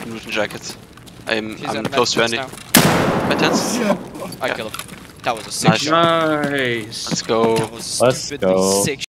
Roof and jacket. I'm He's close to Andy. now. My tents? I Yeah. killed him. That was a sick Nice. shot. Nice. Let's go. That was Let's stupidly go. sick